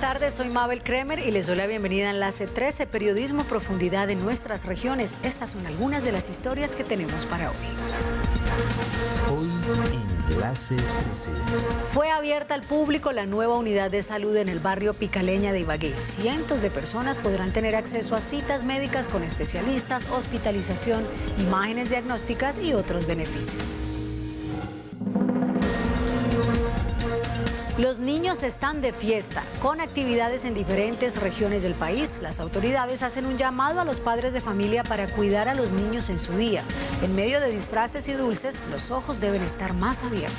tardes, soy Mabel Kremer y les doy la bienvenida a Enlace 13, periodismo profundidad en nuestras regiones. Estas son algunas de las historias que tenemos para hoy. Hoy en Enlace 13. Fue abierta al público la nueva unidad de salud en el barrio Picaleña de Ibagué. Cientos de personas podrán tener acceso a citas médicas con especialistas, hospitalización, imágenes diagnósticas y otros beneficios. Los niños están de fiesta, con actividades en diferentes regiones del país. Las autoridades hacen un llamado a los padres de familia para cuidar a los niños en su día. En medio de disfraces y dulces, los ojos deben estar más abiertos.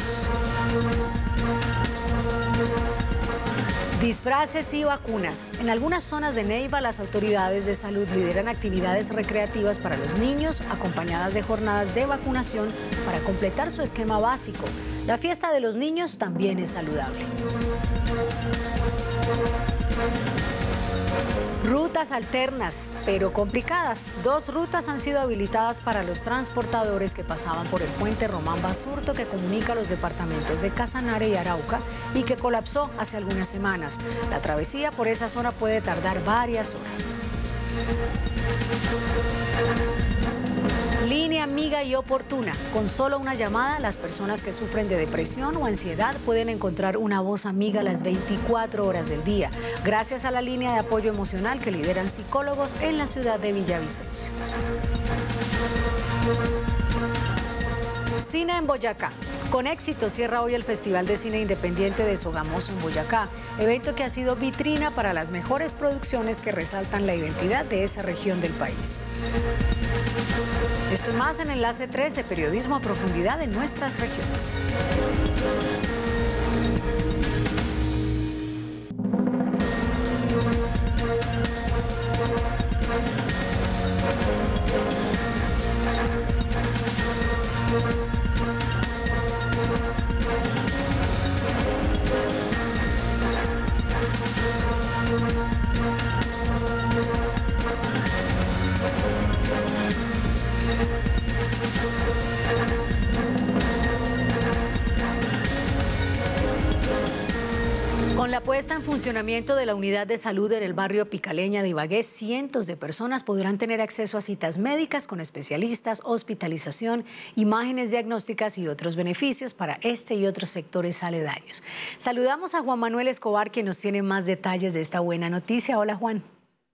Disfraces y vacunas. En algunas zonas de Neiva, las autoridades de salud lideran actividades recreativas para los niños, acompañadas de jornadas de vacunación para completar su esquema básico. La fiesta de los niños también es saludable. Rutas alternas, pero complicadas. 2 rutas han sido habilitadas para los transportadores que pasaban por el puente Román Basurto, que comunica los departamentos de Casanare y Arauca y que colapsó hace algunas semanas. La travesía por esa zona puede tardar varias horas. Línea amiga y oportuna. Con solo una llamada, las personas que sufren de depresión o ansiedad pueden encontrar una voz amiga las 24 horas del día, gracias a la línea de apoyo emocional que lideran psicólogos en la ciudad de Villavicencio. Cine en Boyacá. Con éxito cierra hoy el Festival de Cine Independiente de Sogamoso en Boyacá, evento que ha sido vitrina para las mejores producciones que resaltan la identidad de esa región del país. Esto y más en Enlace 13, periodismo a profundidad en nuestras regiones. Con la puesta en funcionamiento de la unidad de salud en el barrio Picaleña de Ibagué, cientos de personas podrán tener acceso a citas médicas con especialistas, hospitalización, imágenes diagnósticas y otros beneficios para este y otros sectores aledaños. Saludamos a Juan Manuel Escobar, quien nos tiene más detalles de esta buena noticia. Hola, Juan.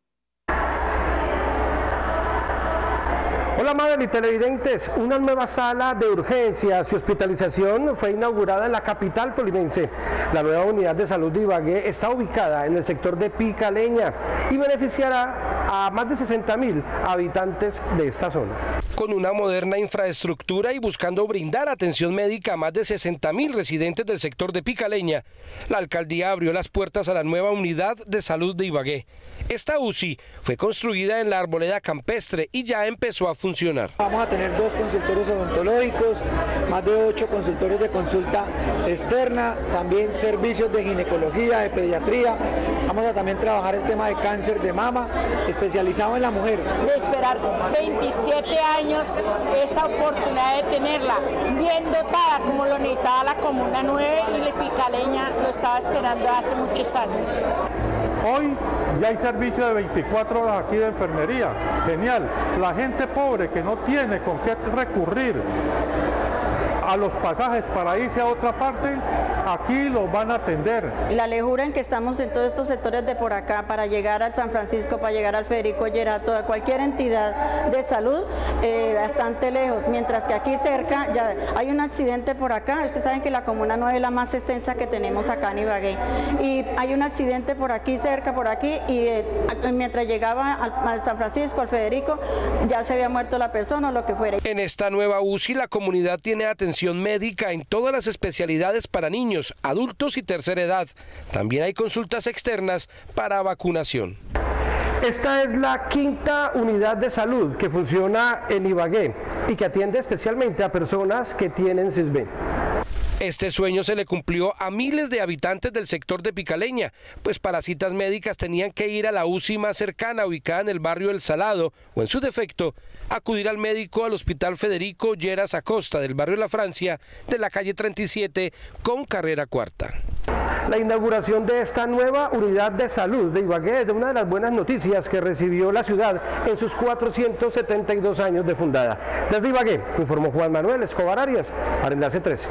Hola Mabel y televidentes, una nueva sala de urgencias y hospitalización fue inaugurada en la capital tolimense. La nueva unidad de salud de Ibagué está ubicada en el sector de Picaleña y beneficiará a más de 60.000 habitantes de esta zona. Con una moderna infraestructura y buscando brindar atención médica a más de 60.000 residentes del sector de Picaleña, la alcaldía abrió las puertas a la nueva unidad de salud de Ibagué. Esta UCI fue construida en la arboleda campestre y ya empezó a funcionar. Vamos a tener 2 consultorios odontológicos, más de 8 consultorios de consulta externa, también servicios de ginecología, de pediatría. Vamos a también trabajar el tema de cáncer de mama, especializado en la mujer. De esperar 27 años esta oportunidad de tenerla bien dotada como lo necesitaba la Comuna 9 y la Picaleña lo estaba esperando hace muchos años. Hoy ya hay servicio de 24 horas aquí de enfermería. Genial. La gente pobre que no tiene con qué recurrir a los pasajes para irse a otra parte, aquí los van a atender. La lejura en que estamos en todos estos sectores de por acá para llegar al San Francisco, para llegar al Federico Llerato, a cualquier entidad de salud, bastante lejos, mientras que aquí cerca ya hay un accidente por acá. Ustedes saben que la Comuna 9 es la más extensa que tenemos acá en Ibagué, y hay un accidente por aquí cerca, por aquí, y mientras llegaba al San Francisco, al Federico, ya se había muerto la persona o lo que fuera. En esta nueva UCI la comunidad tiene atención médica en todas las especialidades para niños, adultos y tercera edad. También hay consultas externas para vacunación. Esta es la 5ª unidad de salud que funciona en Ibagué y que atiende especialmente a personas que tienen CISB. Este sueño se le cumplió a miles de habitantes del sector de Picaleña, pues para citas médicas tenían que ir a la UCI más cercana, ubicada en el barrio El Salado, o en su defecto, acudir al médico al Hospital Federico Lleras Acosta del barrio La Francia, de la calle 37, con carrera 4ª. La inauguración de esta nueva unidad de salud de Ibagué es de una de las buenas noticias que recibió la ciudad en sus 472 años de fundada. Desde Ibagué, informó Juan Manuel Escobar Arias para Enlace 13.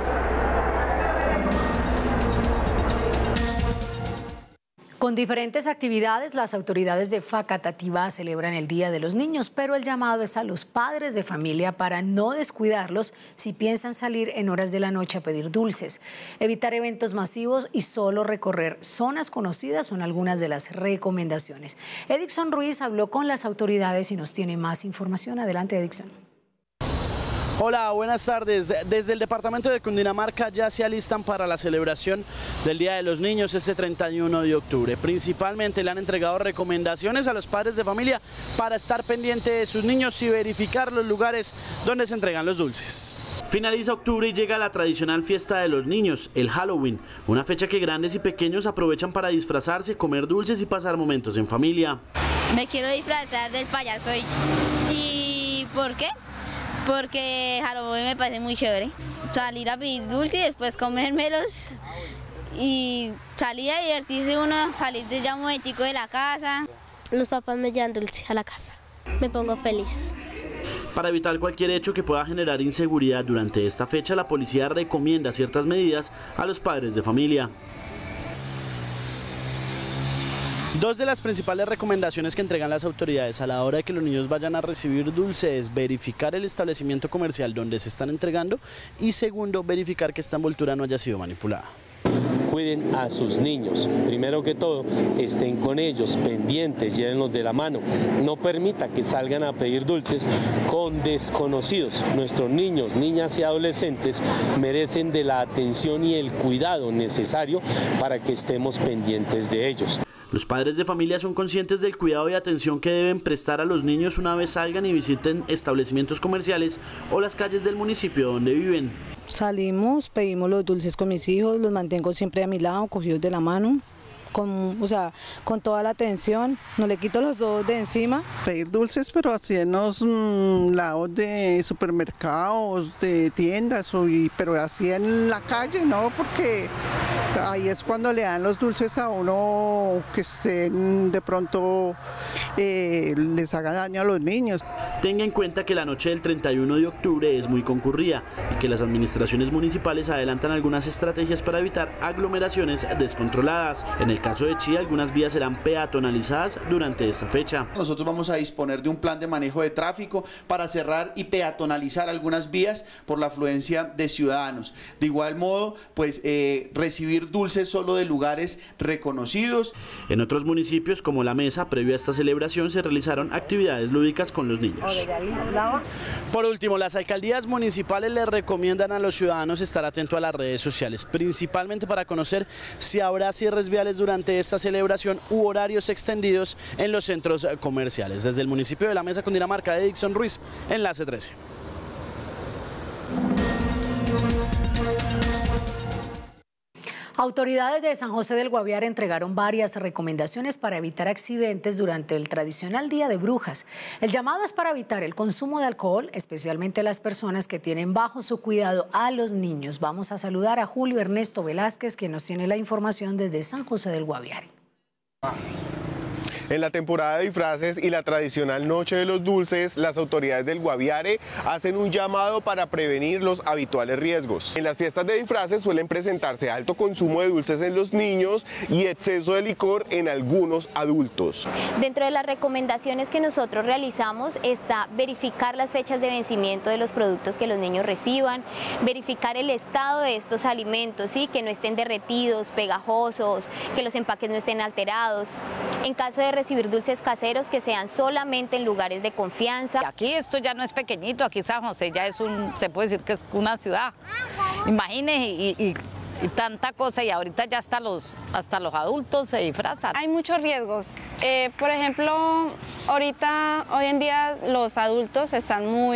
Con diferentes actividades, las autoridades de Facatativá celebran el Día de los Niños, pero el llamado es a los padres de familia para no descuidarlos si piensan salir en horas de la noche a pedir dulces. Evitar eventos masivos y solo recorrer zonas conocidas son algunas de las recomendaciones. Edixon Ruiz habló con las autoridades y nos tiene más información. Adelante, Edixon. Hola, buenas tardes. Desde el departamento de Cundinamarca ya se alistan para la celebración del Día de los Niños este 31 de octubre. Principalmente le han entregado recomendaciones a los padres de familia para estar pendiente de sus niños y verificar los lugares donde se entregan los dulces. Finaliza octubre y llega la tradicional fiesta de los niños, el Halloween, una fecha que grandes y pequeños aprovechan para disfrazarse, comer dulces y pasar momentos en familia. Me quiero disfrazar del payaso ¿y por qué? Porque Halloween me parece muy chévere. Salir a pedir dulces y después comérmelos y salir a divertirse uno, salir de ya un momentico de la casa. Los papás me llevan dulce a la casa, me pongo feliz. Para evitar cualquier hecho que pueda generar inseguridad durante esta fecha, la policía recomienda ciertas medidas a los padres de familia. Dos de las principales recomendaciones que entregan las autoridades a la hora de que los niños vayan a recibir dulce es verificar el establecimiento comercial donde se están entregando y segundo, verificar que esta envoltura no haya sido manipulada. Cuiden a sus niños, primero que todo, estén con ellos, pendientes, llévenlos de la mano, no permita que salgan a pedir dulces con desconocidos. Nuestros niños, niñas y adolescentes merecen de la atención y el cuidado necesario para que estemos pendientes de ellos. Los padres de familia son conscientes del cuidado y atención que deben prestar a los niños una vez salgan y visiten establecimientos comerciales o las calles del municipio donde viven. Salimos, pedimos los dulces con mis hijos, los mantengo siempre a mi lado, cogidos de la mano, con toda la atención, no le quito los dedos de encima. Pedir dulces, pero así en los lados de supermercados, de tiendas, pero así en la calle, ¿no? Porque ahí es cuando le dan los dulces a uno que estén de pronto les haga daño a los niños. Tenga en cuenta que la noche del 31 de octubre es muy concurrida y que las administraciones municipales adelantan algunas estrategias para evitar aglomeraciones descontroladas. En el caso de Chía, algunas vías serán peatonalizadas durante esta fecha. Nosotros vamos a disponer de un plan de manejo de tráfico para cerrar y peatonalizar algunas vías por la afluencia de ciudadanos. De igual modo, pues recibir dulces solo de lugares reconocidos. En otros municipios como La Mesa, previo a esta celebración, se realizaron actividades lúdicas con los niños. Por último, las alcaldías municipales les recomiendan a los ciudadanos estar atentos a las redes sociales, principalmente para conocer si habrá cierres viales durante esta celebración u horarios extendidos en los centros comerciales. Desde el municipio de La Mesa, Cundinamarca, Edixon Ruiz, Enlace 13. Autoridades de San José del Guaviare entregaron varias recomendaciones para evitar accidentes durante el tradicional Día de Brujas. El llamado es para evitar el consumo de alcohol, especialmente las personas que tienen bajo su cuidado a los niños. Vamos a saludar a Julio Ernesto Velázquez, quien nos tiene la información desde San José del Guaviare. En la temporada de disfraces y la tradicional Noche de los Dulces, las autoridades del Guaviare hacen un llamado para prevenir los habituales riesgos. En las fiestas de disfraces suelen presentarse alto consumo de dulces en los niños y exceso de licor en algunos adultos. Dentro de las recomendaciones que nosotros realizamos está verificar las fechas de vencimiento de los productos que los niños reciban, verificar el estado de estos alimentos, ¿sí? Que no estén derretidos, pegajosos, que los empaques no estén alterados. En caso de recibir dulces caseros, que sean solamente en lugares de confianza. Aquí esto ya no es pequeñito, aquí San José ya es se puede decir que es una ciudad. Imagínense y tanta cosa, y ahorita ya hasta los adultos se disfrazan. Hay muchos riesgos. Por ejemplo, hoy en día los adultos están muy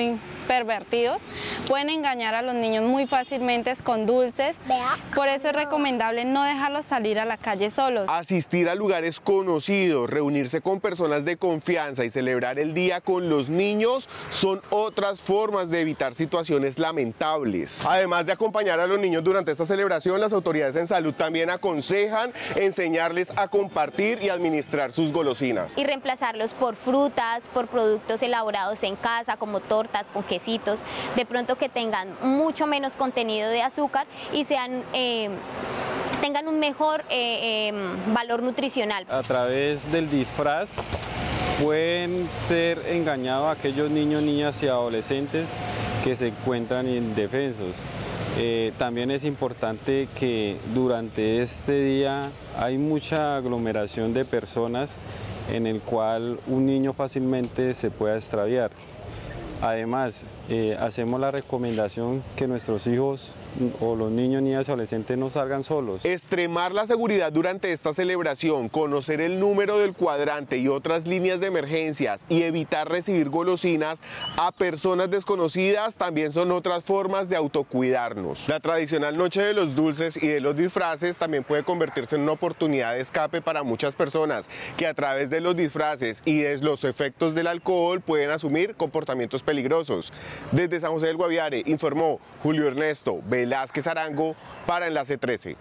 pervertidos pueden engañar a los niños muy fácilmente con dulces. Por eso es recomendable no dejarlos salir a la calle solos. Asistir a lugares conocidos, reunirse con personas de confianza y celebrar el día con los niños son otras formas de evitar situaciones lamentables. Además de acompañar a los niños durante esta celebración, las autoridades en salud también aconsejan enseñarles a compartir y administrar sus golosinas. Y reemplazarlos por frutas, por productos elaborados en casa, como tortas, ponquecitos, de pronto que tengan mucho menos contenido de azúcar y sean tengan un mejor valor nutricional. A través del disfraz pueden ser engañados aquellos niños, niñas y adolescentes que se encuentran indefensos. También es importante que durante este día hay mucha aglomeración de personas en el cual un niño fácilmente se pueda extraviar. Además, hacemos la recomendación que nuestros hijos o los niños, niñas y adolescentes no salgan solos. Extremar la seguridad durante esta celebración, conocer el número del cuadrante y otras líneas de emergencias y evitar recibir golosinas a personas desconocidas también son otras formas de autocuidarnos. La tradicional noche de los dulces y de los disfraces también puede convertirse en una oportunidad de escape para muchas personas que a través de los disfraces y de los efectos del alcohol pueden asumir comportamientos peligrosos. Desde San José del Guaviare informó Julio Ernesto Velázquez Arango para Enlace 13.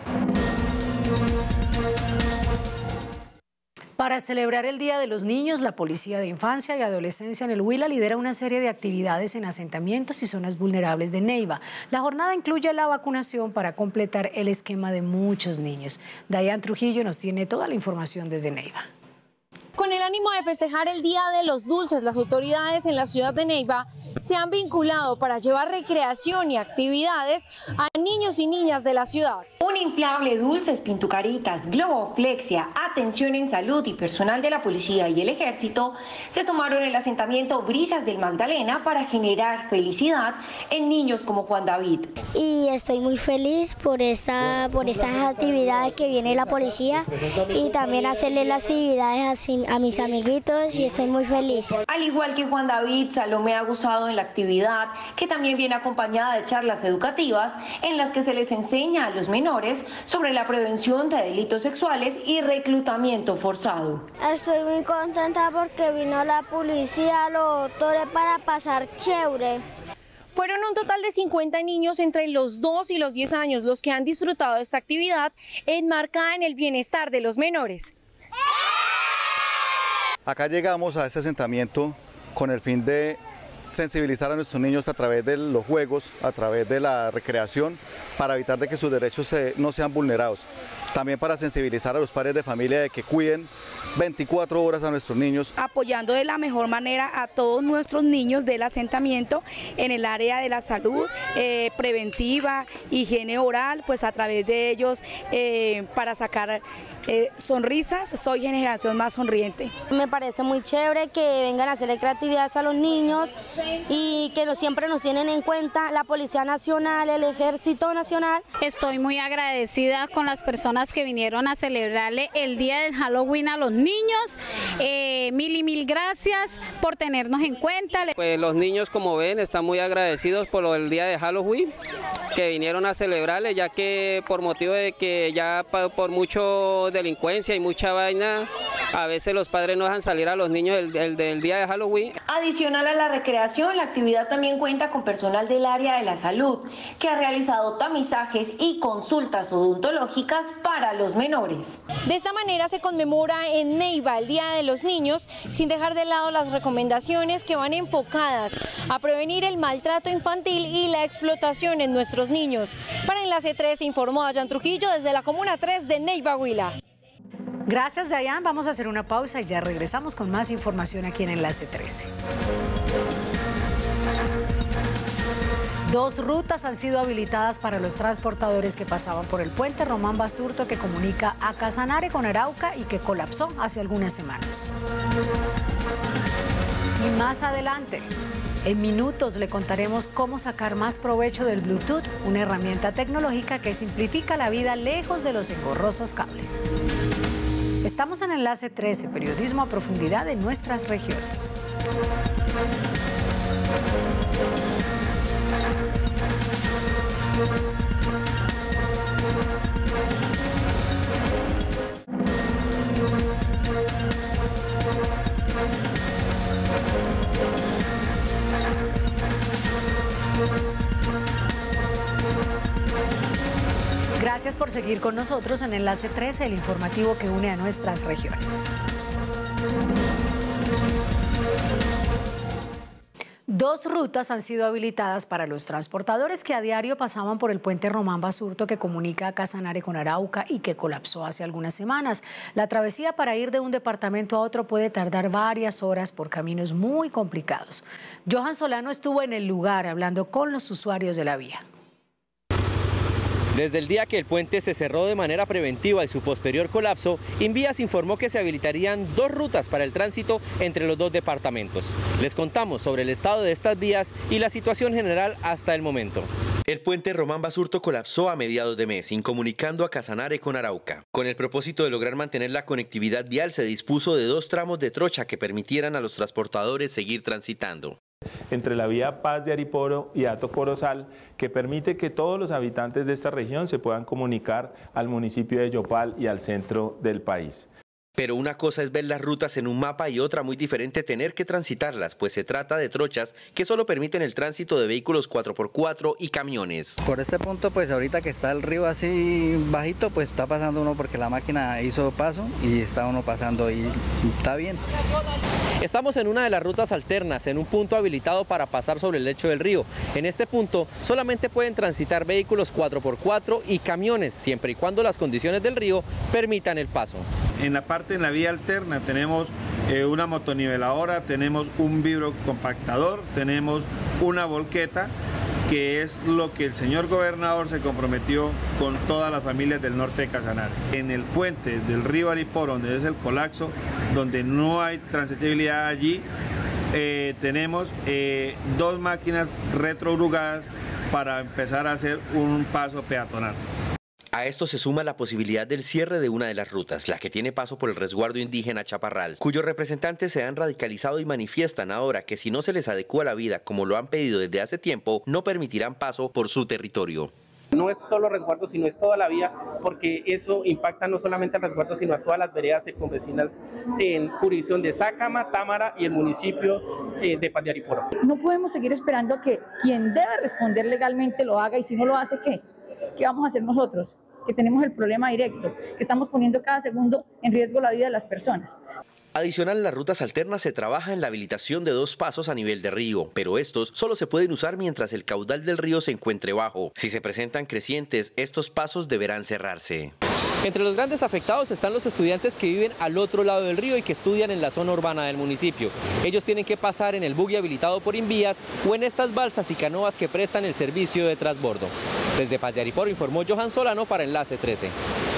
Para celebrar el Día de los Niños, la Policía de Infancia y Adolescencia en el Huila lidera una serie de actividades en asentamientos y zonas vulnerables de Neiva. La jornada incluye la vacunación para completar el esquema de muchos niños. Dayan Trujillo nos tiene toda la información desde Neiva. Con el ánimo de festejar el Día de los Dulces, las autoridades en la ciudad de Neiva se han vinculado para llevar recreación y actividades a niños y niñas de la ciudad. Un inflable, dulces, pintucaritas, globoflexia, atención en salud y personal de la policía y el ejército se tomaron el asentamiento Brisas del Magdalena para generar felicidad en niños como Juan David. Y estoy muy feliz por estas actividades que viene la policía y también hacerle las actividades a mis amiguitos y estoy muy feliz. Al igual que Juan David, Salomé ha gozado en la actividad, que también viene acompañada de charlas educativas en las que se les enseña a los menores sobre la prevención de delitos sexuales y reclutamiento forzado. Estoy muy contenta porque vino la policía, los doctores para pasar chévere. Fueron un total de 50 niños entre los 2 y los 10 años los que han disfrutado de esta actividad enmarcada en el bienestar de los menores. Acá llegamos a este asentamiento con el fin de sensibilizar a nuestros niños a través de los juegos, a través de la recreación, para evitar de que sus derechos no sean vulnerados. También para sensibilizar a los padres de familia de que cuiden 24 horas a nuestros niños. Apoyando de la mejor manera a todos nuestros niños del asentamiento en el área de la salud preventiva, higiene oral, pues a través de ellos para sacar sonrisas. Soy Generación Más Sonriente. Me parece muy chévere que vengan a hacerle creatividades a los niños y que siempre nos tienen en cuenta la Policía Nacional, el Ejército Nacional. Estoy muy agradecida con las personas que vinieron a celebrarle el día del Halloween a los niños. Mil gracias por tenernos en cuenta. Pues los niños, como ven, están muy agradecidos por el día de Halloween que vinieron a celebrarle, ya que por motivo de que ya por mucho delincuencia y mucha vaina, a veces los padres no dejan salir a los niños del día de Halloween. Adicional a la recreación, la actividad también cuenta con personal del área de la salud, que ha realizado tamizajes y consultas odontológicas para los menores. De esta manera se conmemora en Neiva el Día de los Niños, sin dejar de lado las recomendaciones que van enfocadas a prevenir el maltrato infantil y la explotación en nuestros niños. Para Enlace 3 informó Dayan Trujillo desde la Comuna 3 de Neiva, Huila. Gracias, Dayan. Vamos a hacer una pausa y ya regresamos con más información aquí en Enlace 13. 2 rutas han sido habilitadas para los transportadores que pasaban por el puente Román Basurto que comunica a Casanare con Arauca y que colapsó hace algunas semanas. Y más adelante, en minutos le contaremos cómo sacar más provecho del Bluetooth, una herramienta tecnológica que simplifica la vida lejos de los engorrosos cables. Estamos en Enlace 13, periodismo a profundidad en nuestras regiones. Gracias por seguir con nosotros en Enlace 13, el informativo que une a nuestras regiones. Dos rutas han sido habilitadas para los transportadores que a diario pasaban por el puente Román Basurto que comunica a Casanare con Arauca y que colapsó hace algunas semanas. La travesía para ir de un departamento a otro puede tardar varias horas por caminos muy complicados. Johan Solano estuvo en el lugar hablando con los usuarios de la vía. Desde el día que el puente se cerró de manera preventiva y su posterior colapso, Invías informó que se habilitarían dos rutas para el tránsito entre los dos departamentos. Les contamos sobre el estado de estas vías y la situación general hasta el momento. El puente Román Basurto colapsó a mediados de mes, incomunicando a Casanare con Arauca. Con el propósito de lograr mantener la conectividad vial, se dispuso de dos tramos de trocha que permitieran a los transportadores seguir transitando. Entre la vía Paz de Ariporo y Hato Corozal, que permite que todos los habitantes de esta región se puedan comunicar al municipio de Yopal y al centro del país. Pero una cosa es ver las rutas en un mapa y otra muy diferente tener que transitarlas, pues se trata de trochas que solo permiten el tránsito de vehículos 4x4 y camiones. Por este punto, pues ahorita que está el río así bajito, pues está pasando uno porque la máquina hizo paso y está uno pasando y está bien. Estamos en una de las rutas alternas, en un punto habilitado para pasar sobre el lecho del río. En este punto solamente pueden transitar vehículos 4x4 y camiones, siempre y cuando las condiciones del río permitan el paso. En la vía alterna tenemos una motoniveladora, tenemos un vibrocompactador, tenemos una volqueta, que es lo que el señor gobernador se comprometió con todas las familias del norte de Casanare. En el puente del río Ariporo, donde es el colapso, donde no hay transitabilidad allí, tenemos dos máquinas retrobrugadas para empezar a hacer un paso peatonal. A esto se suma la posibilidad del cierre de una de las rutas, la que tiene paso por el resguardo indígena Chaparral, cuyos representantes se han radicalizado y manifiestan ahora que si no se les adecúa la vida como lo han pedido desde hace tiempo, no permitirán paso por su territorio. No es solo resguardo, sino es toda la vía, porque eso impacta no solamente al resguardo, sino a todas las veredas circunvecinas en jurisdicción de Sácama, Támara y el municipio de Paz de Ariporo. No podemos seguir esperando a que quien debe responder legalmente lo haga, y si no lo hace, ¿qué? ¿Qué vamos a hacer nosotros? Que tenemos el problema directo, que estamos poniendo cada segundo en riesgo la vida de las personas. Adicional a las rutas alternas se trabaja en la habilitación de dos pasos a nivel de río, pero estos solo se pueden usar mientras el caudal del río se encuentre bajo. Si se presentan crecientes, estos pasos deberán cerrarse. Entre los grandes afectados están los estudiantes que viven al otro lado del río y que estudian en la zona urbana del municipio. Ellos tienen que pasar en el buggy habilitado por Invías o en estas balsas y canoas que prestan el servicio de transbordo. Desde Paz de Ariporo informó Johan Solano para Enlace 13.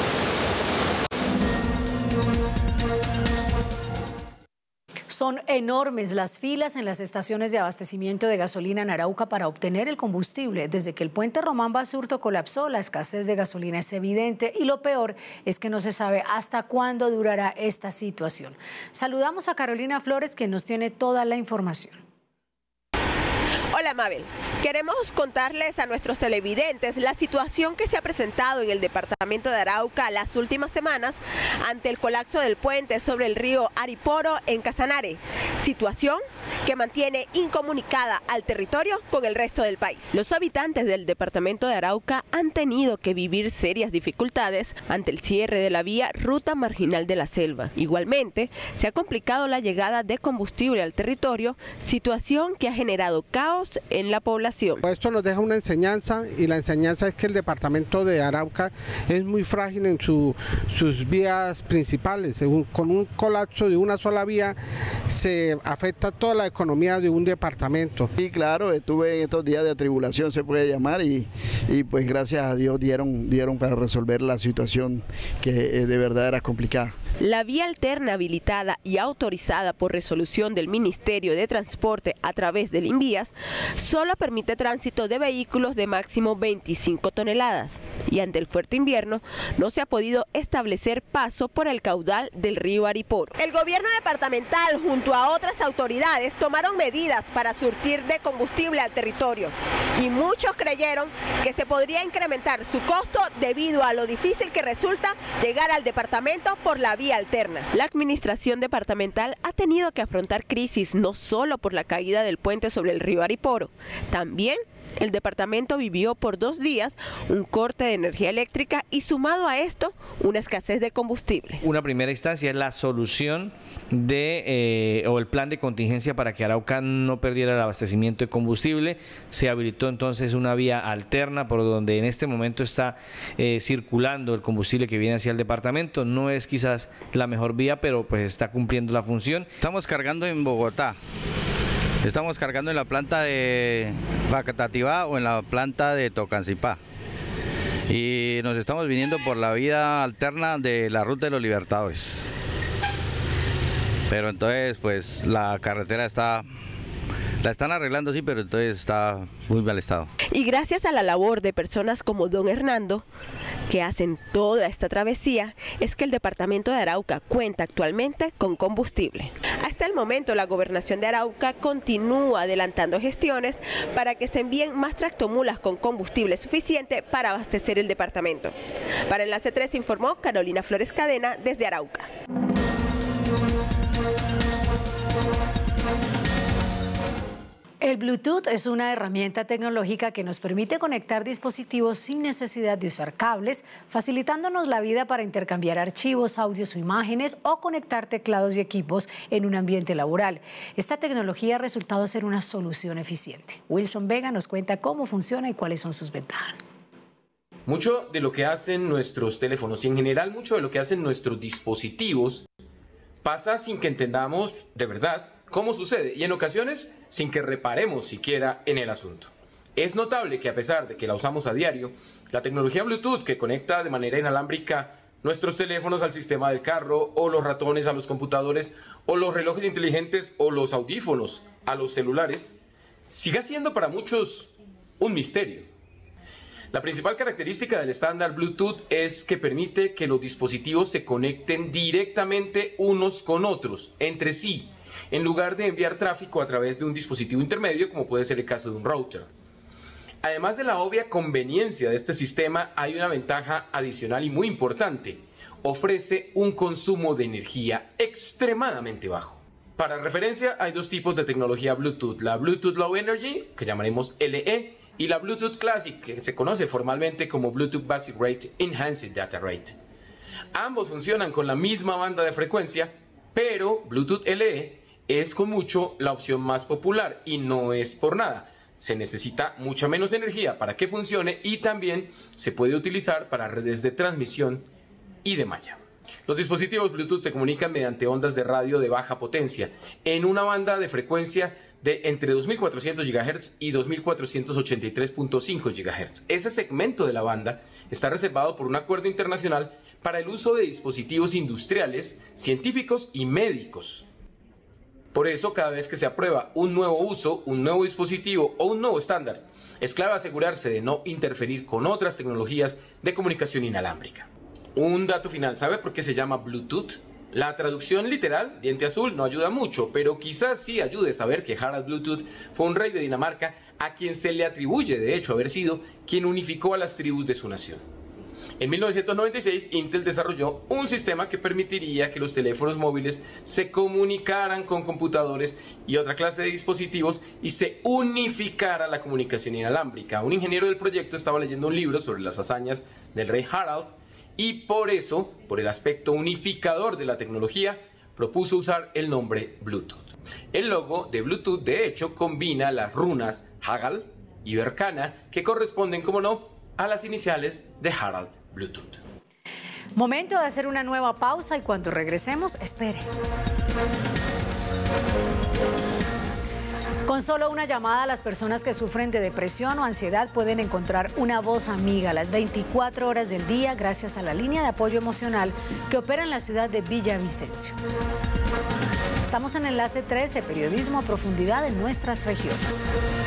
Son enormes las filas en las estaciones de abastecimiento de gasolina en Arauca para obtener el combustible. Desde que el puente Román Basurto colapsó, la escasez de gasolina es evidente y lo peor es que no se sabe hasta cuándo durará esta situación. Saludamos a Carolina Flores, que nos tiene toda la información. Hola Mabel, queremos contarles a nuestros televidentes la situación que se ha presentado en el departamento de Arauca las últimas semanas ante el colapso del puente sobre el río Ariporo en Casanare, situación que mantiene incomunicada al territorio con el resto del país. Los habitantes del departamento de Arauca han tenido que vivir serias dificultades ante el cierre de la vía Ruta Marginal de la Selva. Igualmente, se ha complicado la llegada de combustible al territorio, situación que ha generado caos en la población. Esto nos deja una enseñanza, y la enseñanza es que el departamento de Arauca es muy frágil en sus vías principales. Con un colapso de una sola vía se afecta toda la economía de un departamento. Sí, claro, estuve en estos días de tribulación, se puede llamar, y pues gracias a Dios dieron para resolver la situación que de verdad era complicada. La vía alterna habilitada y autorizada por resolución del Ministerio de Transporte a través del Invías solo permite tránsito de vehículos de máximo 25 toneladas y ante el fuerte invierno no se ha podido establecer paso por el caudal del río Ariporo. El gobierno departamental junto a otras autoridades tomaron medidas para surtir de combustible al territorio y muchos creyeron que se podría incrementar su costo debido a lo difícil que resulta llegar al departamento por la vía alterna. La administración departamental ha tenido que afrontar crisis no solo por la caída del puente sobre el río Ariporo, también el departamento vivió por 2 días un corte de energía eléctrica y sumado a esto una escasez de combustible. Una primera instancia es la solución o el plan de contingencia para que Arauca no perdiera el abastecimiento de combustible. Se habilitó entonces una vía alterna por donde en este momento está circulando el combustible que viene hacia el departamento. No es quizás la mejor vía, pero pues está cumpliendo la función. Estamos cargando en Bogotá. Estamos cargando en la planta de Facatativá o en la planta de Tocancipá. Y nos estamos viniendo por la vía alterna de la Ruta de los Libertadores. Pero entonces pues la carretera la están arreglando, sí, pero entonces está muy mal estado. Y gracias a la labor de personas como don Hernando, que hacen toda esta travesía, es que el departamento de Arauca cuenta actualmente con combustible. Hasta el momento la gobernación de Arauca continúa adelantando gestiones para que se envíen más tractomulas con combustible suficiente para abastecer el departamento. Para Enlace 3 informó Carolina Flores Cadena desde Arauca. El Bluetooth es una herramienta tecnológica que nos permite conectar dispositivos sin necesidad de usar cables, facilitándonos la vida para intercambiar archivos, audios o imágenes o conectar teclados y equipos en un ambiente laboral. Esta tecnología ha resultado ser una solución eficiente. Wilson Vega nos cuenta cómo funciona y cuáles son sus ventajas. Mucho de lo que hacen nuestros teléfonos y en general mucho de lo que hacen nuestros dispositivos pasa sin que entendamos de verdad cómo sucede y en ocasiones sin que reparemos siquiera en el asunto. Es notable que a pesar de que la usamos a diario, la tecnología Bluetooth que conecta de manera inalámbrica nuestros teléfonos al sistema del carro o los ratones a los computadores o los relojes inteligentes o los audífonos a los celulares, siga siendo para muchos un misterio. La principal característica del estándar Bluetooth es que permite que los dispositivos se conecten directamente unos con otros, entre sí, en lugar de enviar tráfico a través de un dispositivo intermedio, como puede ser el caso de un router. Además de la obvia conveniencia de este sistema, hay una ventaja adicional y muy importante. Ofrece un consumo de energía extremadamente bajo. Para referencia, hay 2 tipos de tecnología Bluetooth. La Bluetooth Low Energy, que llamaremos LE, y la Bluetooth Classic, que se conoce formalmente como Bluetooth Basic Rate Enhanced Data Rate. Ambos funcionan con la misma banda de frecuencia, pero Bluetooth LE es con mucho la opción más popular y no es por nada. Se necesita mucha menos energía para que funcione y también se puede utilizar para redes de transmisión y de malla. Los dispositivos Bluetooth se comunican mediante ondas de radio de baja potencia en una banda de frecuencia de entre 2.400 GHz y 2.483.5 GHz. Ese segmento de la banda está reservado por un acuerdo internacional para el uso de dispositivos industriales, científicos y médicos. Por eso, cada vez que se aprueba un nuevo uso, un nuevo dispositivo o un nuevo estándar, es clave asegurarse de no interferir con otras tecnologías de comunicación inalámbrica. Un dato final, ¿sabe por qué se llama Bluetooth? La traducción literal, diente azul, no ayuda mucho, pero quizás sí ayude a saber que Harald Bluetooth fue un rey de Dinamarca a quien se le atribuye, de hecho, haber sido quien unificó a las tribus de su nación. En 1996, Intel desarrolló un sistema que permitiría que los teléfonos móviles se comunicaran con computadores y otra clase de dispositivos y se unificara la comunicación inalámbrica. Un ingeniero del proyecto estaba leyendo un libro sobre las hazañas del rey Harald y por eso, por el aspecto unificador de la tecnología, propuso usar el nombre Bluetooth. El logo de Bluetooth, de hecho, combina las runas Hagal y Berkana, que corresponden, como no, a las iniciales de Harald Bluetooth. Momento de hacer una nueva pausa y cuando regresemos, espere. Con solo una llamada, las personas que sufren de depresión o ansiedad pueden encontrar una voz amiga las 24 horas del día gracias a la línea de apoyo emocional que opera en la ciudad de Villavicencio. Estamos en Enlace 13, periodismo a profundidad en nuestras regiones.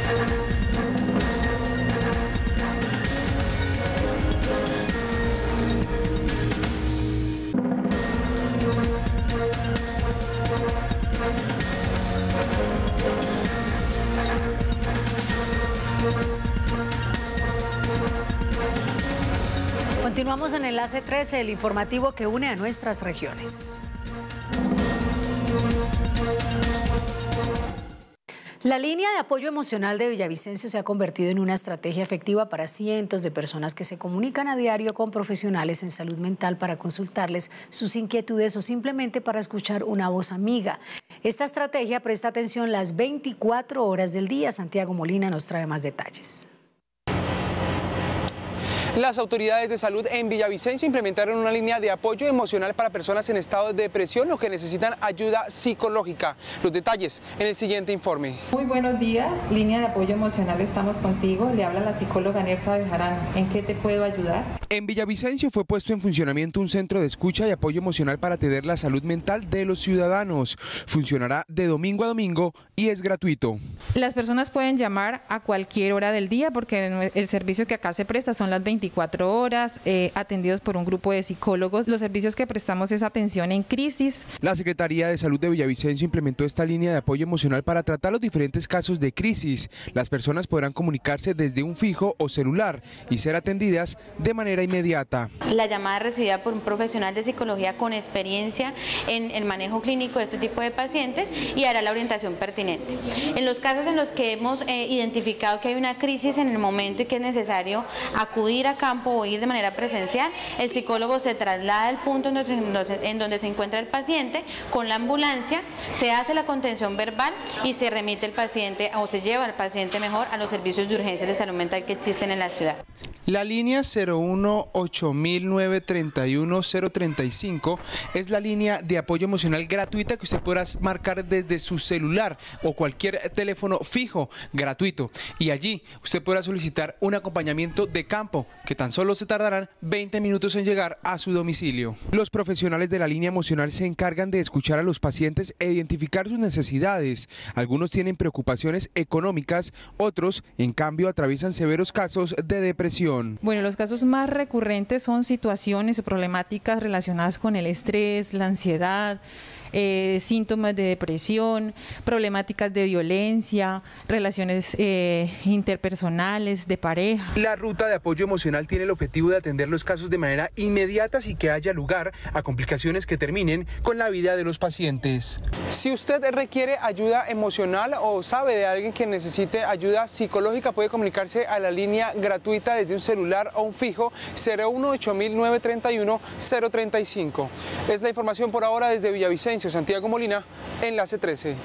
Continuamos en Enlace 13, el informativo que une a nuestras regiones. La línea de apoyo emocional de Villavicencio se ha convertido en una estrategia efectiva para cientos de personas que se comunican a diario con profesionales en salud mental para consultarles sus inquietudes o simplemente para escuchar una voz amiga. Esta estrategia presta atención las 24 horas del día. Santiago Molina nos trae más detalles. Las autoridades de salud en Villavicencio implementaron una línea de apoyo emocional para personas en estado de depresión o que necesitan ayuda psicológica. Los detalles en el siguiente informe. Muy buenos días, línea de apoyo emocional, estamos contigo. Le habla la psicóloga Nersa Bejarano. ¿En qué te puedo ayudar? En Villavicencio fue puesto en funcionamiento un centro de escucha y apoyo emocional para atender la salud mental de los ciudadanos. Funcionará de domingo a domingo y es gratuito. Las personas pueden llamar a cualquier hora del día porque el servicio que acá se presta son las 24 horas, atendidos por un grupo de psicólogos. Los servicios que prestamos es atención en crisis. La Secretaría de Salud de Villavicencio implementó esta línea de apoyo emocional para tratar los diferentes casos de crisis. Las personas podrán comunicarse desde un fijo o celular y ser atendidas de manera inmediata. La llamada recibida por un profesional de psicología con experiencia en el manejo clínico de este tipo de pacientes y hará la orientación pertinente. En los casos en los que hemos identificado que hay una crisis en el momento y que es necesario acudir a campo o ir de manera presencial, el psicólogo se traslada al punto en donde se encuentra el paciente con la ambulancia, se hace la contención verbal y se remite el paciente o se lleva al paciente mejor a los servicios de urgencia de salud mental que existen en la ciudad. La línea 01-8000-931-035 es la línea de apoyo emocional gratuita que usted podrá marcar desde su celular o cualquier teléfono fijo gratuito. Y allí usted podrá solicitar un acompañamiento de campo que tan solo se tardarán 20 minutos en llegar a su domicilio. Los profesionales de la línea emocional se encargan de escuchar a los pacientes e identificar sus necesidades. Algunos tienen preocupaciones económicas, otros, en cambio, atraviesan severos casos de depresión. Bueno, los casos más recurrentes son situaciones o problemáticas relacionadas con el estrés, la ansiedad, síntomas de depresión, problemáticas de violencia, relaciones interpersonales, de pareja. La ruta de apoyo emocional tiene el objetivo de atender los casos de manera inmediata sin que haya lugar a complicaciones que terminen con la vida de los pacientes. Si usted requiere ayuda emocional o sabe de alguien que necesite ayuda psicológica, puede comunicarse a la línea gratuita desde un celular o un fijo 01-8000-931-035. Es la información por ahora desde Villavicencio. Santiago Molina, Enlace 13.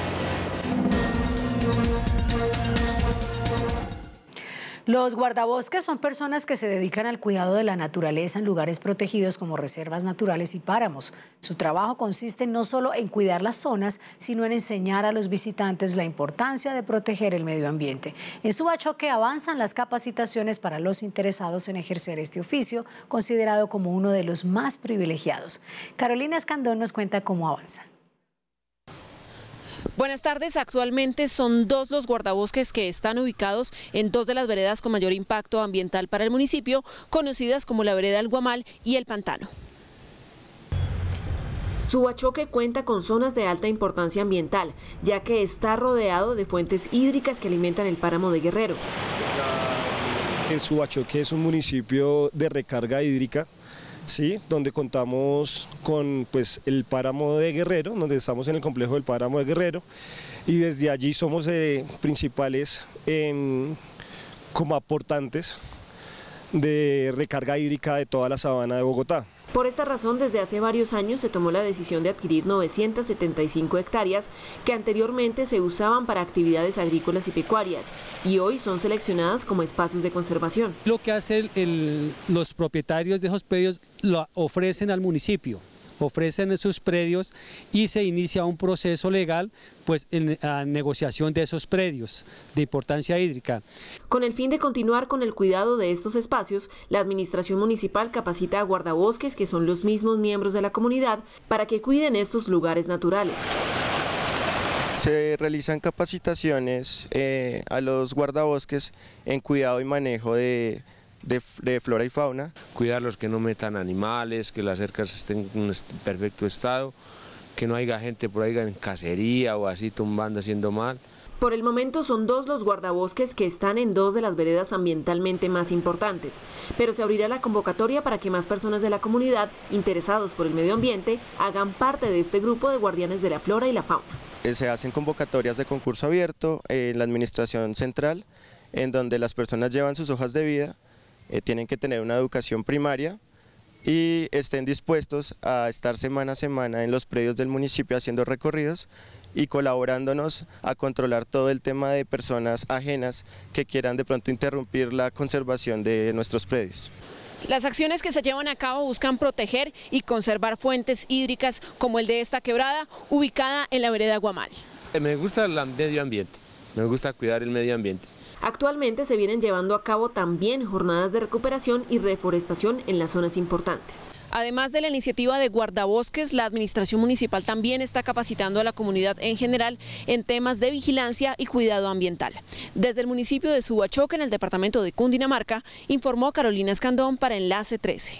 Los guardabosques son personas que se dedican al cuidado de la naturaleza en lugares protegidos como reservas naturales y páramos. Su trabajo consiste no solo en cuidar las zonas, sino en enseñar a los visitantes la importancia de proteger el medio ambiente. En Subachoque avanzan las capacitaciones para los interesados en ejercer este oficio, considerado como uno de los más privilegiados. Carolina Escandón nos cuenta cómo avanzan. Buenas tardes, actualmente son 2 los guardabosques que están ubicados en 2 de las veredas con mayor impacto ambiental para el municipio, conocidas como la vereda El Guamal y El Pantano. Subachoque cuenta con zonas de alta importancia ambiental, ya que está rodeado de fuentes hídricas que alimentan el páramo de Guerrero. Subachoque es un municipio de recarga hídrica, sí, donde contamos con el páramo de Guerrero, donde estamos en el complejo del páramo de Guerrero, y desde allí somos principales como aportantes de recarga hídrica de toda la sabana de Bogotá. Por esta razón, desde hace varios años se tomó la decisión de adquirir 975 hectáreas que anteriormente se usaban para actividades agrícolas y pecuarias y hoy son seleccionadas como espacios de conservación. Lo que hacen los propietarios de esos predios lo ofrecen al municipio ofrecen sus predios y se inicia un proceso legal pues en la negociación de esos predios de importancia hídrica. Con el fin de continuar con el cuidado de estos espacios, la administración municipal capacita a guardabosques, que son los mismos miembros de la comunidad, para que cuiden estos lugares naturales. Se realizan capacitaciones a los guardabosques en cuidado y manejo de flora y fauna. Cuidarlos, que no metan animales, que las cercas estén en un perfecto estado, que no haya gente por ahí en cacería o así tumbando, haciendo mal. Por el momento son 2 los guardabosques que están en 2 de las veredas ambientalmente más importantes, pero se abrirá la convocatoria para que más personas de la comunidad interesados por el medio ambiente hagan parte de este grupo de guardianes de la flora y la fauna. Se hacen convocatorias de concurso abierto en la administración central, en donde las personas llevan sus hojas de vida, tienen que tener una educación primaria y estén dispuestos a estar semana a semana en los predios del municipio haciendo recorridos y colaborándonos a controlar todo el tema de personas ajenas que quieran de pronto interrumpir la conservación de nuestros predios. Las acciones que se llevan a cabo buscan proteger y conservar fuentes hídricas como el de esta quebrada ubicada en la vereda Guamal. Me gusta el medio ambiente, me gusta cuidar el medio ambiente. Actualmente se vienen llevando a cabo también jornadas de recuperación y reforestación en las zonas importantes. Además de la iniciativa de guardabosques, la administración municipal también está capacitando a la comunidad en general en temas de vigilancia y cuidado ambiental. Desde el municipio de Subachoque, en el departamento de Cundinamarca, informó Carolina Escandón para Enlace 13.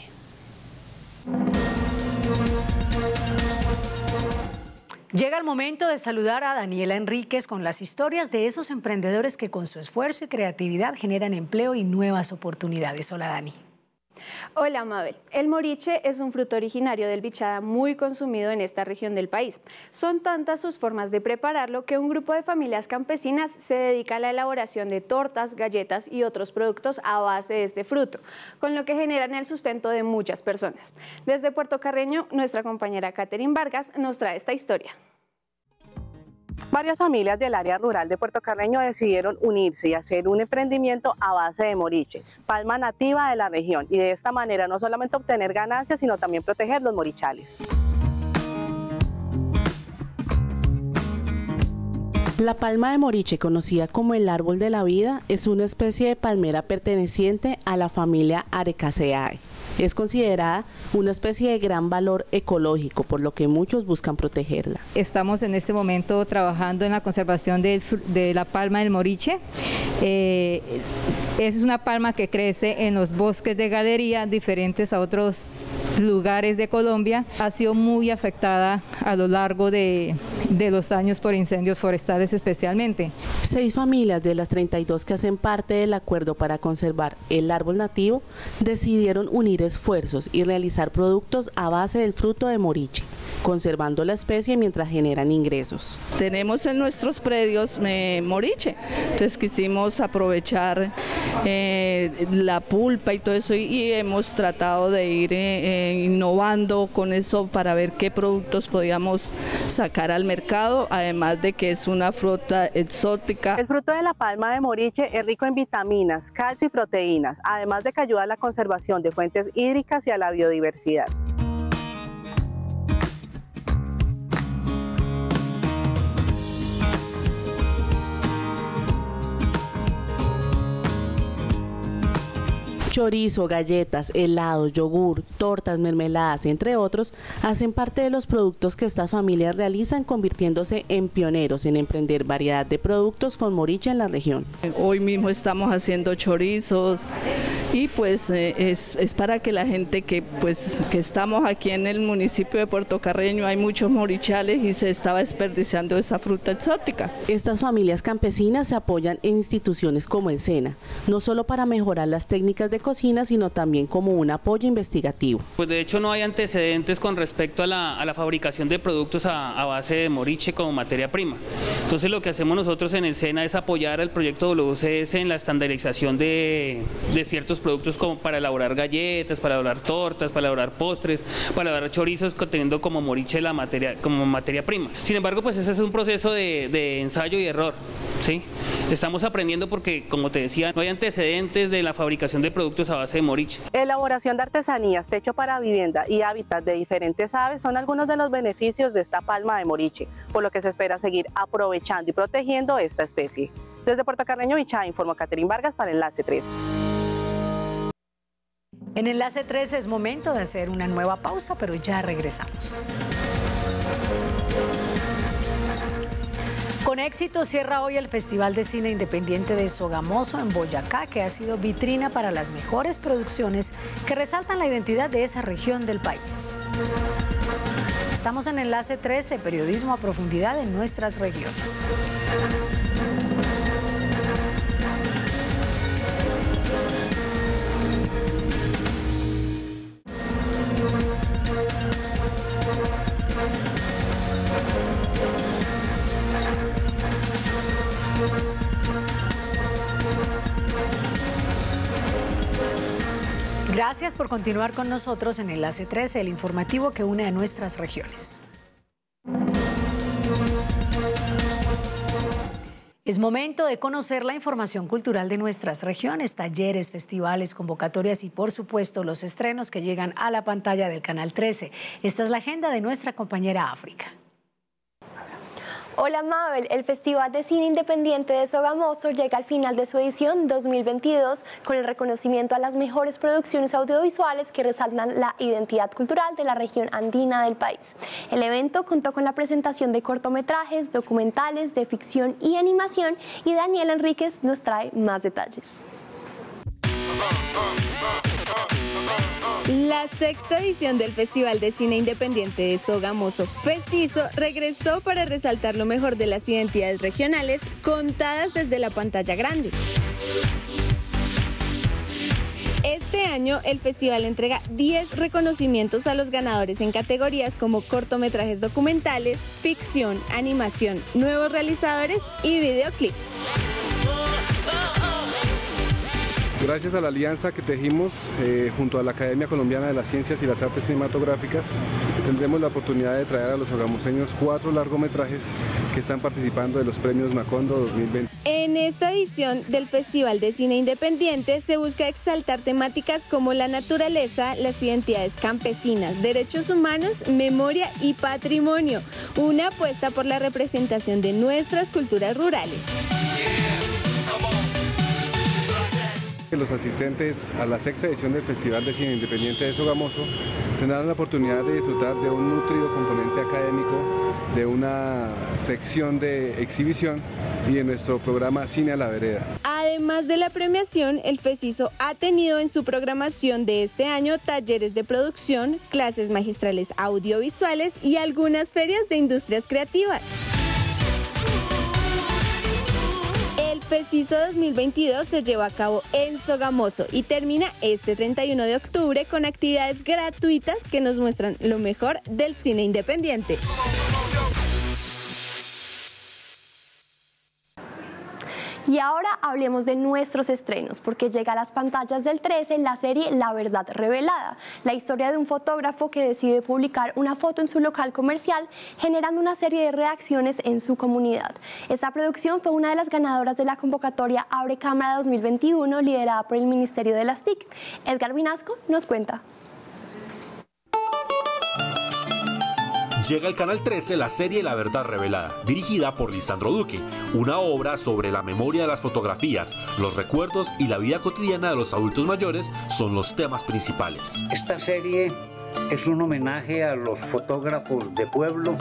Llega el momento de saludar a Daniela Enríquez con las historias de esos emprendedores que con su esfuerzo y creatividad generan empleo y nuevas oportunidades. Hola, Dani. Hola, Mabel. El moriche es un fruto originario del Bichada muy consumido en esta región del país. Son tantas sus formas de prepararlo que un grupo de familias campesinas se dedica a la elaboración de tortas, galletas y otros productos a base de este fruto, con lo que generan el sustento de muchas personas. Desde Puerto Carreño, nuestra compañera Catherine Vargas nos trae esta historia. Varias familias del área rural de Puerto Carreño decidieron unirse y hacer un emprendimiento a base de moriche, palma nativa de la región, y de esta manera no solamente obtener ganancias, sino también proteger los morichales. La palma de moriche, conocida como el árbol de la vida, es una especie de palmera perteneciente a la familia Arecaceae. Es considerada una especie de gran valor ecológico, por lo que muchos buscan protegerla. Estamos en este momento trabajando en la conservación de la palma del moriche. Es una palma que crece en los bosques de galería diferentes a otros lugares de Colombia. Ha sido muy afectada a lo largo de los años por incendios forestales especialmente. 6 familias de las 32 que hacen parte del acuerdo para conservar el árbol nativo decidieron unir esfuerzos y realizar productos a base del fruto de moriche, conservando la especie mientras generan ingresos. Tenemos en nuestros predios moriche, entonces quisimos aprovechar la pulpa y todo eso, y hemos tratado de ir innovando con eso para ver qué productos podíamos sacar al mercado, además de que es una fruta exótica. El fruto de la palma de moriche es rico en vitaminas, calcio y proteínas, además de que ayuda a la conservación de fuentes hídricas y a la biodiversidad. Chorizo, galletas, helados, yogur, tortas, mermeladas, entre otros, hacen parte de los productos que estas familias realizan, convirtiéndose en pioneros en emprender variedad de productos con moriche en la región. Hoy mismo estamos haciendo chorizos y pues es para que la gente que estamos aquí en el municipio de Puerto Carreño, hay muchos morichales y se estaba desperdiciando esa fruta exótica. Estas familias campesinas se apoyan en instituciones como el SENA, no solo para mejorar las técnicas de cocina, sino también como un apoyo investigativo. Pues de hecho no hay antecedentes con respecto a la fabricación de productos a base de moriche como materia prima. Entonces lo que hacemos nosotros en el SENA es apoyar al proyecto WCS en la estandarización de ciertos productos como para elaborar galletas, para elaborar tortas, para elaborar postres, para elaborar chorizos, teniendo como Moriche como materia prima. Sin embargo, pues ese es un proceso de ensayo y error, ¿sí? Estamos aprendiendo porque, como te decía, no hay antecedentes de la fabricación de productos a base de Moriche. Elaboración de artesanías, techo para vivienda y hábitat de diferentes aves son algunos de los beneficios de esta palma de Moriche, por lo que se espera seguir aprovechando y protegiendo esta especie. Desde Puerto Carreño, Bichá, informó Catherine Vargas para Enlace 13. En Enlace 13 es momento de hacer una nueva pausa, pero ya regresamos. Con éxito cierra hoy el Festival de Cine Independiente de Sogamoso en Boyacá, que ha sido vitrina para las mejores producciones que resaltan la identidad de esa región del país. Estamos en Enlace 13, periodismo a profundidad en nuestras regiones. Gracias por continuar con nosotros en Enlace 13, el informativo que une a nuestras regiones. Es momento de conocer la información cultural de nuestras regiones, talleres, festivales, convocatorias y por supuesto los estrenos que llegan a la pantalla del Canal 13. Esta es la agenda de nuestra compañera África. Hola Mabel, el Festival de Cine Independiente de Sogamoso llega al final de su edición 2022 con el reconocimiento a las mejores producciones audiovisuales que resaltan la identidad cultural de la región andina del país. El evento contó con la presentación de cortometrajes, documentales, de ficción y animación y Daniel Enríquez nos trae más detalles. La sexta edición del Festival de Cine Independiente de Sogamoso, FECISO, regresó para resaltar lo mejor de las identidades regionales contadas desde la pantalla grande. Este año, el festival entrega 10 reconocimientos a los ganadores en categorías como cortometrajes documentales, ficción, animación, nuevos realizadores y videoclips. Gracias a la alianza que tejimos junto a la Academia Colombiana de las Ciencias y las Artes Cinematográficas, tendremos la oportunidad de traer a los sogamoseños 4 largometrajes que están participando de los premios Macondo 2020. En esta edición del Festival de Cine Independiente se busca exaltar temáticas como la naturaleza, las identidades campesinas, derechos humanos, memoria y patrimonio, una apuesta por la representación de nuestras culturas rurales. Los asistentes a la sexta edición del Festival de Cine Independiente de Sogamoso tendrán la oportunidad de disfrutar de un nutrido componente académico, de una sección de exhibición y de nuestro programa Cine a la Vereda. Además de la premiación, el FECISO ha tenido en su programación de este año talleres de producción, clases magistrales audiovisuales y algunas ferias de industrias creativas. El FECISO 2022 se lleva a cabo en Sogamoso y termina este 31 de octubre con actividades gratuitas que nos muestran lo mejor del cine independiente. Y ahora hablemos de nuestros estrenos, porque llega a las pantallas del 13 la serie La Verdad Revelada, la historia de un fotógrafo que decide publicar una foto en su local comercial, generando una serie de reacciones en su comunidad. Esta producción fue una de las ganadoras de la convocatoria Abre Cámara 2021, liderada por el Ministerio de las TIC. Edgar Vinasco nos cuenta. Llega al Canal 13 la serie La Verdad Revelada, dirigida por Lisandro Duque, una obra sobre la memoria de las fotografías, los recuerdos y la vida cotidiana de los adultos mayores son los temas principales. Esta serie es un homenaje a los fotógrafos de pueblo.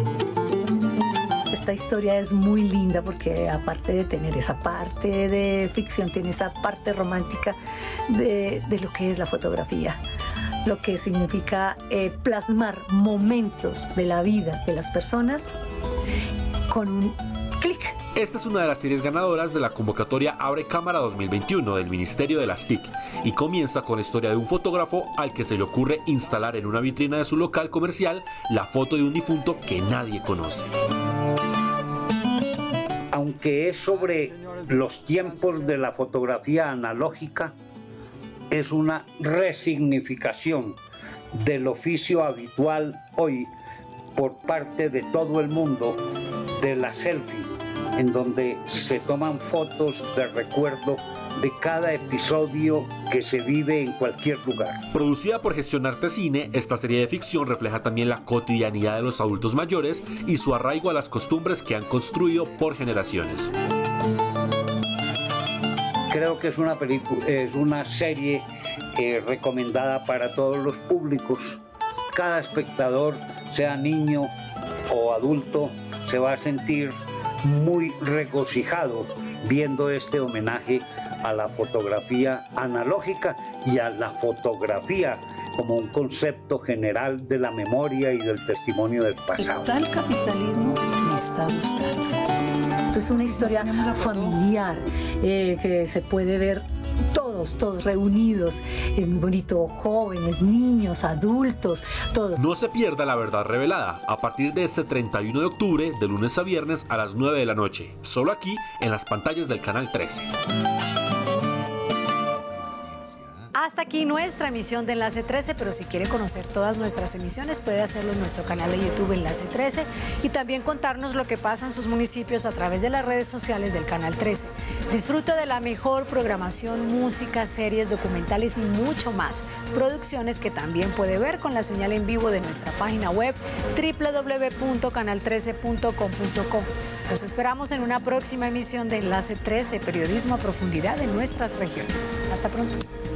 Esta historia es muy linda porque aparte de tener esa parte de ficción, tiene esa parte romántica de lo que es la fotografía. Lo que significa plasmar momentos de la vida de las personas con un clic. Esta es una de las series ganadoras de la convocatoria Abre Cámara 2021 del Ministerio de las TIC y comienza con la historia de un fotógrafo al que se le ocurre instalar en una vitrina de su local comercial la foto de un difunto que nadie conoce. Aunque es sobre los tiempos de la fotografía analógica, es una resignificación del oficio habitual hoy por parte de todo el mundo de la selfie, en donde se toman fotos de recuerdo de cada episodio que se vive en cualquier lugar. Producida por Gestionarte Cine, esta serie de ficción refleja también la cotidianidad de los adultos mayores y su arraigo a las costumbres que han construido por generaciones. Creo que es una serie recomendada para todos los públicos. Cada espectador, sea niño o adulto, se va a sentir muy regocijado viendo este homenaje a la fotografía analógica y a la fotografía como un concepto general de la memoria y del testimonio del pasado. Tal capitalismo me está gustando. Esta es una historia familiar que se puede ver todos reunidos. Es muy bonito, jóvenes, niños, adultos, todos. No se pierda La Verdad Revelada a partir de este 31 de octubre, de lunes a viernes a las 9 de la noche, solo aquí en las pantallas del Canal 13. Hasta aquí nuestra emisión de Enlace 13, pero si quiere conocer todas nuestras emisiones puede hacerlo en nuestro canal de YouTube Enlace 13 y también contarnos lo que pasa en sus municipios a través de las redes sociales del Canal 13. Disfruta de la mejor programación, música, series, documentales y mucho más. Producciones que también puede ver con la señal en vivo de nuestra página web www.canal13.com.co. Los esperamos en una próxima emisión de Enlace 13, periodismo a profundidad en nuestras regiones. Hasta pronto.